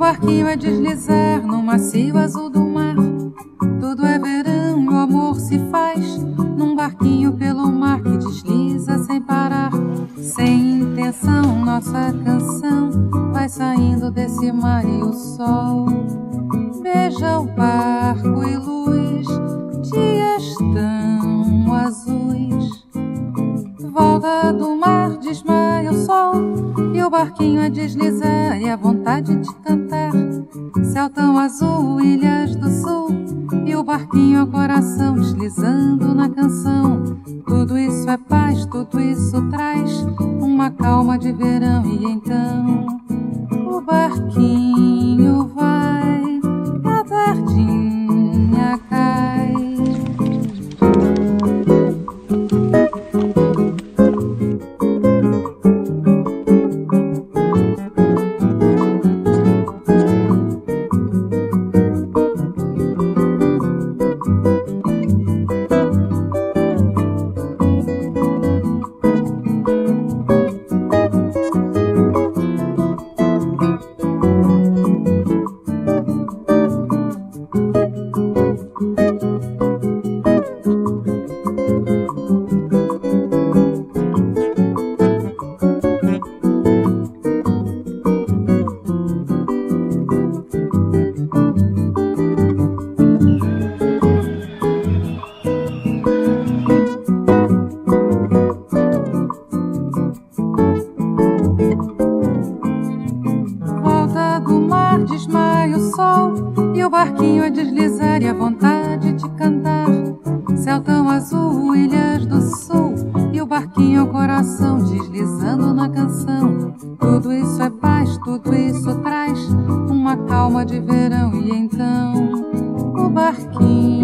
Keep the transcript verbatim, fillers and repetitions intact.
barquinho a deslizar no macio azul do mar. Tudo é verão e o amor se faz num barquinho pelo mar que desliza sem parar. Sem intenção, nossa canção vai saindo desse mar e o sol beija o barco e luz, dias tão azuis. Volta do mar, desmaia o sol e o barquinho a deslizar e a vontade de cantar. Céu tão azul, ilhas do sul e o barquinho ao coração deslizando na canção. Tudo isso é paz, tudo isso traz uma calma de verão. E então o barquinho vai, a tardinha cai. Desmaia o sol e o barquinho a deslizar e a vontade de cantar. Céu tão azul, ilhas do sul e o barquinho ao coração deslizando na canção. Tudo isso é paz, tudo isso traz uma calma de verão. E então o barquinho